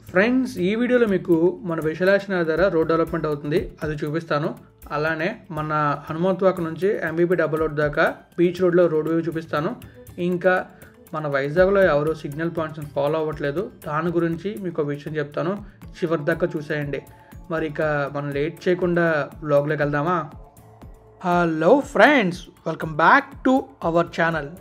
Friends, ఈ వీడియోలో మీకు మన విశాలాక్షి నగర్ దగ్గర రోడ్ డెవలప్మెంట్ అవుతుంది, అది చూపిస్తాను. అలానే మన హనుమంతవాక నుంచి ఎంబీపీ డబుల్ రోడ్ దాకా బీచ్ రోడ్లో రోడ్ వ్యూ చూపిస్తాను. ఇంకా మన వైజాగ్లో ఎవరు సిగ్నల్ పాయింట్స్ని ఫాలో అవ్వట్లేదు, దాని గురించి మీకు ఒక విషయం చెప్తాను. చివరి దాకా చూసేయండి. మరి ఇక మనం లేట్ చేయకుండా బ్లాగ్లోకి వెళ్దామా? Hello friends, welcome back to our channel.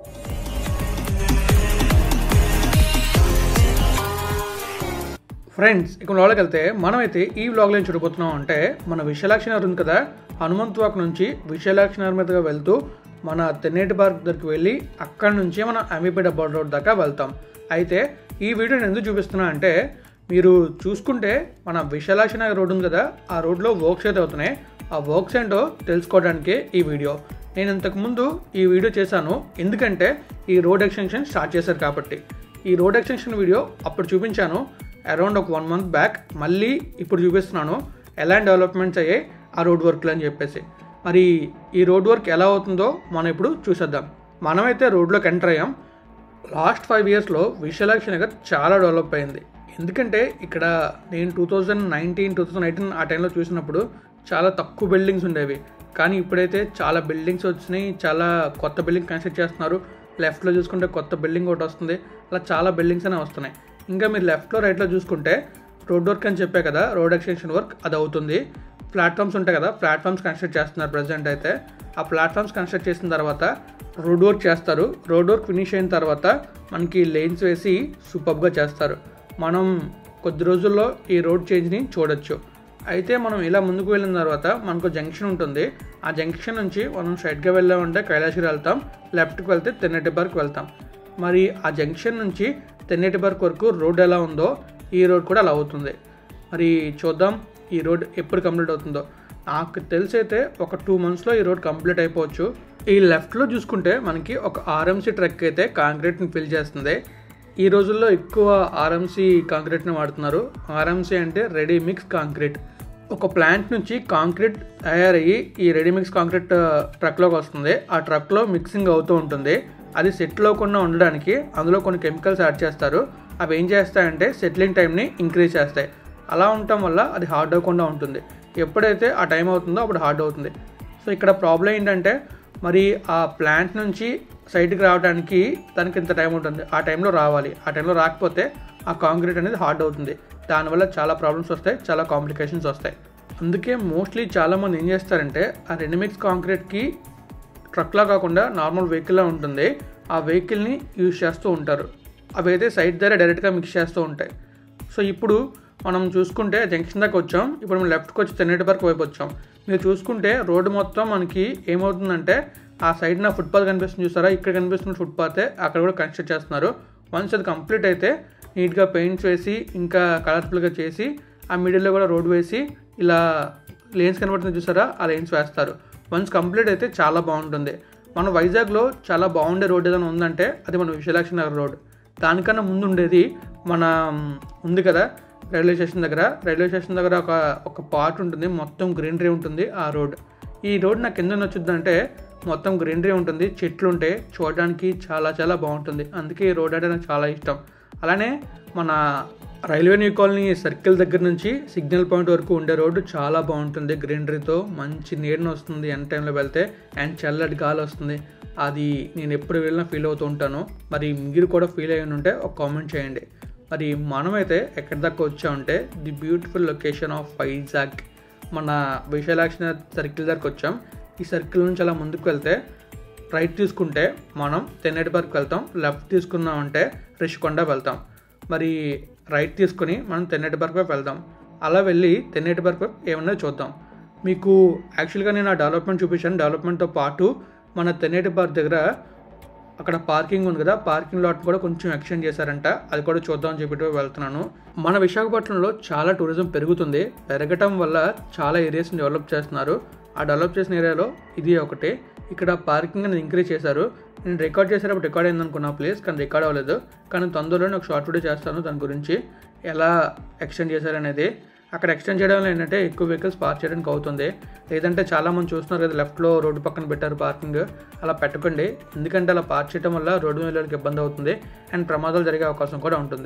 Friends, ఇక వ్లాగ్లోకి వెళ్తే మనమైతే ఈ వ్లాగ్లో ఏం చూడబోతున్నాం అంటే, మన విశాలాక్షి నగర్ ఉంది కదా, హనుమంతవాక నుంచి విశాలాక్షి నగర్ మీదుగా వెళ్తూ మన తెన్నేటి పార్క్ దగ్గరికి వెళ్ళి అక్కడి నుంచి మనం ఎంబీపీ డబుల్ రోడ్ దాకా వెళ్తాం. అయితే ఈ వీడియోని ఎందుకు చూపిస్తున్నా అంటే, మీరు చూసుకుంటే మన విశాలాక్షి నగర్ రోడ్ ఉంది కదా, ఆ రోడ్లో వర్క్స్ అయితే అవుతున్నాయి. ఆ వర్క్స్ ఏంటో తెలుసుకోవడానికి ఈ వీడియో. నేను ఇంతకుముందు ఈ వీడియో చేశాను, ఎందుకంటే ఈ రోడ్ ఎక్స్టెన్షన్ స్టార్ట్ చేశారు కాబట్టి. ఈ రోడ్ ఎక్స్టెన్షన్ వీడియో అప్పుడు చూపించాను అరౌండ్ ఒక 1 month బ్యాక్. మళ్ళీ ఇప్పుడు చూపిస్తున్నాను ఎలాంటి డెవలప్మెంట్స్ అయ్యాయి ఆ రోడ్ వర్క్లు అని చెప్పేసి. మరి ఈ రోడ్ వర్క్ ఎలా అవుతుందో మనం ఇప్పుడు చూసేద్దాం. మనమైతే రోడ్లోకి ఎంటర్ అయ్యాం. లాస్ట్ 5 yearsలో విశాలాక్షి నగర్ చాలా డెవలప్ అయింది. ఎందుకంటే ఇక్కడ నేను 2019, 2018 ఆ టైంలో చూసినప్పుడు చాలా తక్కువ బిల్డింగ్స్ ఉండేవి. కానీ ఇప్పుడైతే చాలా బిల్డింగ్స్ వచ్చినాయి, చాలా కొత్త బిల్డింగ్ కన్స్ట్రక్ట్ చేస్తున్నారు. లెఫ్ట్లో చూసుకుంటే కొత్త బిల్డింగ్ ఒకటి వస్తుంది, అలా చాలా బిల్డింగ్స్ అనేవి వస్తున్నాయి. ఇంకా మీరు లెఫ్ట్లో రైట్లో చూసుకుంటే రోడ్ వర్క్ అని చెప్పే కదా, రోడ్ ఎక్స్టెన్షన్ వర్క్ అది అవుతుంది. ప్లాట్ఫామ్స్ ఉంటాయి కదా, ప్లాట్ఫామ్స్ కన్స్ట్రక్ట్ చేస్తున్నారు ప్రజెంట్ అయితే. ఆ ప్లాట్ఫామ్స్ కన్స్ట్రక్ట్ చేసిన తర్వాత రోడ్ వర్క్ చేస్తారు. రోడ్ వర్క్ ఫినిష్ అయిన తర్వాత మనకి లేన్స్ వేసి సూపర్గా చేస్తారు. మనం కొద్ది రోజుల్లో ఈ రోడ్ చేంజ్ని చూడొచ్చు. అయితే మనం ఇలా ముందుకు వెళ్ళిన తర్వాత మనకు జంక్షన్ ఉంటుంది. ఆ జంక్షన్ నుంచి మనం స్ట్రైట్గా వెళ్ళామంటే కైలాసగిరి వెళ్తాం, లెఫ్ట్కి వెళ్తే తెన్నేటి పార్క్ వెళ్తాం. మరి ఆ జంక్షన్ నుంచి తెన్నేటి పార్క్ వరకు రోడ్ ఎలా ఉందో ఈ రోడ్ కూడా అలా అవుతుంది. మరి చూద్దాం ఈ రోడ్ ఎప్పుడు కంప్లీట్ అవుతుందో. నాకు తెలిసైతే ఒక 2 monthsలో ఈ రోడ్ కంప్లీట్ అయిపోవచ్చు. ఈ లెఫ్ట్లో చూసుకుంటే మనకి ఒక ఆర్ఎంసీ ట్రక్ అయితే కాంక్రీట్ని ఫిల్ చేస్తుంది. ఈ రోజుల్లో ఎక్కువ ఆర్ఎంసీ కాంక్రీట్ని వాడుతున్నారు. ఆర్ఎంసీ అంటే రెడీ మిక్స్ కాంక్రీట్. ఒక ప్లాంట్ నుంచి కాంక్రీట్ తయారయ్యి ఈ రెడీ మిక్స్ కాంక్రీట్ ట్రక్లోకి వస్తుంది. ఆ ట్రక్లో మిక్సింగ్ అవుతూ ఉంటుంది. అది సెటిల్ అవ్వకుండా ఉండడానికి అందులో కొన్ని కెమికల్స్ యాడ్ చేస్తారు. అవి ఏం చేస్తాయంటే సెటిలింగ్ టైంని ఇంక్రీజ్ చేస్తాయి. అలా ఉండటం వల్ల అది హార్డ్ అవ్వకుండా ఉంటుంది. ఎప్పుడైతే ఆ టైం అవుతుందో అప్పుడు హార్డ్ అవుతుంది. సో ఇక్కడ ప్రాబ్లం ఏంటంటే, మరి ఆ ప్లాంట్ నుంచి సైట్కి రావడానికి దానికి ఇంత టైం ఉంటుంది, ఆ టైంలో రావాలి. ఆ టైంలో రాకపోతే ఆ కాంక్రీట్ అనేది హార్డ్ అవుతుంది. దానివల్ల చాలా ప్రాబ్లమ్స్ వస్తాయి, చాలా కాంప్లికేషన్స్ వస్తాయి. అందుకే మోస్ట్లీ చాలామంది ఏం చేస్తారంటే, ఆ రెడీమిక్స్ కాంక్రీట్కి ట్రక్లా కాకుండా నార్మల్ వెహికల్లా ఉంటుంది, ఆ వెహికల్ని యూజ్ చేస్తూ ఉంటారు. అవి అయితే సైట్ దగ్గర డైరెక్ట్గా మిక్స్ చేస్తూ ఉంటాయి. సో ఇప్పుడు మనం చూసుకుంటే జంక్షన్ దాకా వచ్చాం. ఇప్పుడు మనం లెఫ్ట్కి వచ్చి తెన్నేటి పార్క్ వైపు వచ్చాం. మీరు చూసుకుంటే రోడ్డు మొత్తం మనకి ఏమవుతుందంటే, ఆ సైడ్ నా ఫుట్పాత్ కనిపిస్తుంది చూసారా, ఇక్కడ కనిపిస్తున్న ఫుట్పాతే అక్కడ కూడా కన్స్ట్రక్ట్ చేస్తున్నారు. వన్స్ అది కంప్లీట్ అయితే నీట్గా పెయింట్స్ వేసి ఇంకా కలర్ఫుల్గా చేసి ఆ మిడిల్లో కూడా రోడ్ వేసి ఇలా లేన్స్ కనబడుతుంది చూసారా, ఆ లేన్స్ వేస్తారు. వన్స్ కంప్లీట్ అయితే చాలా బాగుంటుంది. మన వైజాగ్లో చాలా బాగుండే రోడ్ ఏదైనా ఉందంటే అది మన విశాలాక్షి నగర్ రోడ్. దానికన్నా ముందు ఉండేది మన ఉంది కదా రైల్వే స్టేషన్ దగ్గర. రైల్వే స్టేషన్ దగ్గర ఒక పార్ట్ ఉంటుంది, మొత్తం గ్రీనరీ ఉంటుంది ఆ రోడ్. ఈ రోడ్ నాకు ఎందుకు నచ్చుద్దంటే, మొత్తం గ్రీనరీ ఉంటుంది, చెట్లు ఉంటాయి, చూడడానికి చాలా చాలా బాగుంటుంది. అందుకే ఈ రోడ్ అంటే నాకు చాలా ఇష్టం. అలానే మన రైల్వే న్యూ కాలనీ సర్కిల్ దగ్గర నుంచి సిగ్నల్ పాయింట్ వరకు ఉండే రోడ్డు చాలా బాగుంటుంది. గ్రీనరీతో మంచి నీడని వస్తుంది ఎండ్ టైంలో వెళ్తే, అండ్ చల్లటి గాలి వస్తుంది. అది నేను ఎప్పుడు వెళ్ళినా ఫీల్ అవుతూ ఉంటాను. మరి మీరు కూడా ఫీల్ అయ్యి ఉంటే ఒక కామెంట్ చేయండి. మరి మనమైతే ఎక్కడి దాకా వచ్చామంటే, the beautiful location of Vizag, మన విశాలాక్షి సర్కిల్ దగ్గరకు వచ్చాం. ఈ సర్కిల్ నుంచి అలా ముందుకు వెళ్తే రైట్ తీసుకుంటే మనం తెన్నేటి పార్క్ వెళ్తాం, లెఫ్ట్ తీసుకున్నామంటే రిషికొండ వెళ్తాం. మరి రైట్ తీసుకుని మనం తెన్నేటి పార్క్ వైపు వెళ్దాం. అలా వెళ్ళి తెన్నేటి పార్క్ వైపు ఏమన్నా చూద్దాం. మీకు యాక్చువల్గా నేను ఆ డెవలప్మెంట్ చూపించాను. డెవలప్మెంట్తో పాటు మన తెన్నేటి పార్క్ దగ్గర అక్కడ పార్కింగ్ ఉంది కదా, పార్కింగ్ లాట్ కూడా కొంచెం ఎక్స్టెండ్ చేశారంట, అది కూడా చూద్దామని చెప్పి వెళ్తున్నాను. మన విశాఖపట్నంలో చాలా టూరిజం పెరుగుతుంది. పెరగటం వల్ల చాలా ఏరియాస్ని డెవలప్ చేస్తున్నారు. ఆ డెవలప్ చేసిన ఏరియాలో ఇది ఒకటి. ఇక్కడ పార్కింగ్ అనేది ఇంక్రీజ్ చేశారు. నేను రికార్డ్ చేసేటప్పుడు రికార్డ్ అయిందనుకున్నా ప్లేస్, కానీ రికార్డ్ అవ్వలేదు. కానీ తొందరలోనే ఒక షార్ట్ వీడియో చేస్తాను దాని గురించి, ఎలా ఎక్స్టెండ్ చేశారనేది. అక్కడ ఎక్స్టెండ్ చేయడం వల్ల ఏంటంటే ఎక్కువ వెహికల్స్ పార్క్ చేయడానికి అవుతుంది. లేదంటే చాలామంది చూస్తున్నారు కదా, లెఫ్ట్లో రోడ్డు పక్కన పెట్టారు పార్కింగ్, అలా పెట్టకండి. ఎందుకంటే అలా పార్క్ చేయడం వల్ల రోడ్డు వెళ్ళడానికి ఇబ్బంది అవుతుంది అండ్ ప్రమాదాలు జరిగే అవకాశం కూడా ఉంటుంది.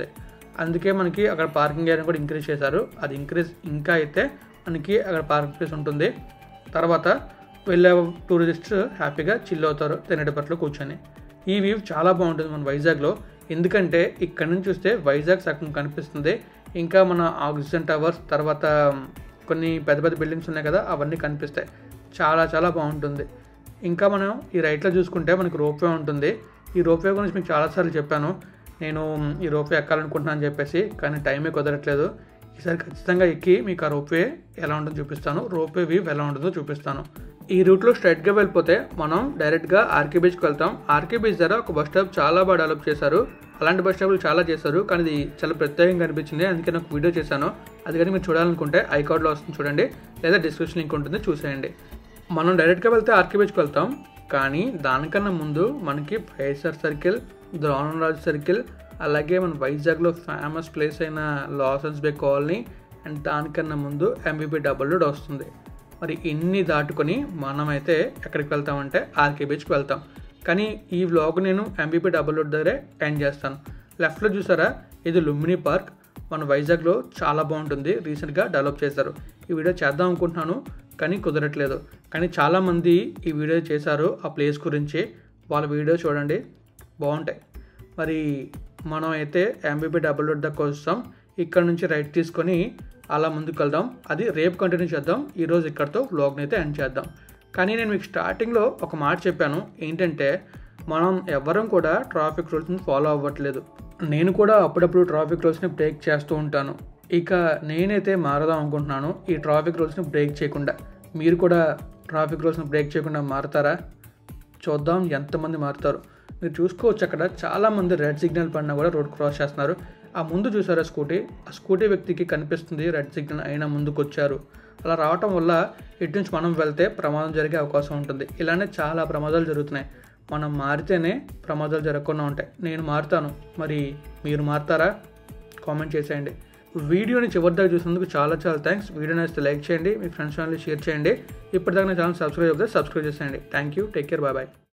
అందుకే మనకి అక్కడ పార్కింగ్ ఏరియా కూడా ఇంక్రీజ్ చేశారు. అది ఇంకా అయితే మనకి అక్కడ పార్కింగ్ స్పేస్ ఉంటుంది. తర్వాత వెళ్ళే టూరిస్ట్స్ హ్యాపీగా చిల్ అవుతారు తెన్నేటిపర్తిలో కూర్చొని. ఈ వ్యూ చాలా బాగుంటుంది మన వైజాగ్లో. ఎందుకంటే ఇక్కడ నుంచి చూస్తే వైజాగ్ సగం కనిపిస్తుంది. ఇంకా మన ఆక్సిజన్ టవర్స్, తర్వాత కొన్ని పెద్ద పెద్ద బిల్డింగ్స్ ఉన్నాయి కదా, అవన్నీ కనిపిస్తాయి. చాలా చాలా బాగుంటుంది. ఇంకా మనం ఈ రైట్లో చూసుకుంటే మనకి రోప్వే ఉంటుంది. ఈ రోప్వే గురించి మీకు చాలాసార్లు చెప్పాను. నేను ఈ రోప్వే ఎక్కాలనుకుంటున్నాను అని చెప్పేసి, కానీ టైమే కుదరట్లేదు. ఈసారి ఖచ్చితంగా ఎక్కి మీకు ఆ రోప్వే ఎలా ఉంటుందో చూపిస్తాను, రోప్వే వ్యూ ఎలా ఉంటుందో చూపిస్తాను. ఈ రూట్లో స్ట్రైట్గా వెళ్ళిపోతే మనం డైరెక్ట్గా ఆర్కే బీచ్కి వెళ్తాం. ఆర్కే బీచ్ దగ్గర ఒక బస్ స్టాప్ చాలా బాగా డెవలప్ చేశారు. అలాంటి బస్ స్టాప్లు చాలా చేశారు, కానీ ఇది చాలా ప్రత్యేకంగా అనిపించింది. అందుకే నాకు వీడియో చేశాను. అది కానీ మీరు చూడాలనుకుంటే ఐకార్డ్లో వస్తుంది చూడండి, లేదా డిస్క్రిప్షన్ లింక్ ఉంటుంది చూసేయండి. మనం డైరెక్ట్గా వెళ్తే ఆర్కే బీచ్కి వెళ్తాం, కానీ దానికన్నా ముందు మనకి వైఎస్ఆర్ సర్కిల్, ద్రోణంరాజు సర్కిల్, అలాగే మన వైజాగ్లో ఫేమస్ ప్లేస్ అయిన లాసన్స్ బే కాలనీ, అండ్ దానికన్నా ముందు ఎంబీపీ డబుల్ రోడ్ వస్తుంది. మరి ఇన్ని దాటుకొని మనమైతే ఎక్కడికి వెళ్తామంటే ఆర్కే బీచ్కి వెళ్తాం. కానీ ఈ వ్లాగ్ నేను ఎంబీపీ డబుల్ రోడ్ దగ్గరే ఎండ్ చేస్తాను. లెఫ్ట్లో చూసారా, ఇది లుంబిని పార్క్. మన వైజాగ్లో చాలా బాగుంటుంది, రీసెంట్గా డెవలప్ చేశారు. ఈ వీడియో చేద్దాం అనుకుంటున్నాను కానీ కుదరట్లేదు. కానీ చాలామంది ఈ వీడియో చేశారు ఆ ప్లేస్ గురించి, వాళ్ళ వీడియో చూడండి, బాగుంటాయి. మరి మనం అయితే ఎంబీపీ డబుల్ రోడ్ దగ్గర వస్తాం. ఇక్కడ నుంచి రైట్ తీసుకొని అలా ముందుకు వెళ్దాం. అది రేపు కంటిన్యూ చేద్దాం. ఈరోజు ఇక్కడితో వ్లాగ్ని అయితే ఎండ్ చేద్దాం. కానీ నేను మీకు స్టార్టింగ్లో ఒక మాట చెప్పాను, ఏంటంటే మనం ఎవ్వరం కూడా ట్రాఫిక్ రూల్స్ని ఫాలో అవ్వట్లేదు. నేను కూడా అప్పుడప్పుడు ట్రాఫిక్ రూల్స్ని బ్రేక్ చేస్తూ ఉంటాను. ఇక నేనైతే మారదాం అనుకుంటున్నాను ఈ ట్రాఫిక్ రూల్స్ని బ్రేక్ చేయకుండా. మీరు కూడా ట్రాఫిక్ రూల్స్ని బ్రేక్ చేయకుండా మారుతారా? చూద్దాం ఎంతమంది మారుతారు. మీరు చూసుకోవచ్చు, అక్కడ చాలామంది రెడ్ సిగ్నల్ పడినా కూడా రోడ్ క్రాస్ చేస్తున్నారు. ఆ ముందు చూసారా స్కూటీ, ఆ స్కూటీ వ్యక్తికి కనిపిస్తుంది రెడ్ సిగ్నల్ అయినా ముందుకు వచ్చారు. అలా రావటం వల్ల ఇటు నుంచి మనం వెళ్తే ప్రమాదం జరిగే అవకాశం ఉంటుంది. ఇలానే చాలా ప్రమాదాలు జరుగుతున్నాయి. మనం మారితేనే ప్రమాదాలు జరగకుండా ఉంటాయి. నేను మారుతాను, మరి మీరు మారుతారా? కామెంట్ చేసేయండి. వీడియోని చివరి దాకా చూసినందుకు చాలా చాలా థ్యాంక్స్. వీడియో నచ్చితే లైక్ చేయండి, మీ ఫ్రెండ్స్ ఫ్యామిలీ షేర్ చేయండి. ఇప్పటిదాకా నా ఛానల్ సబ్స్క్రైబ్ చేసేయండి. Thank you, take care, bye bye.